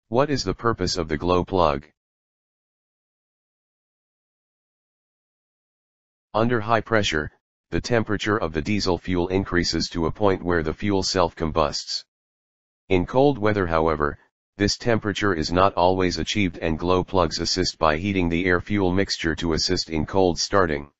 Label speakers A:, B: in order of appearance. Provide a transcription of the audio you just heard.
A: What is the purpose of the glow plug? Under high pressure, the temperature of the diesel fuel increases to a point where the fuel self-combusts. In cold weather, however, this temperature is not always achieved, and glow plugs assist by heating the air-fuel mixture to assist in cold starting.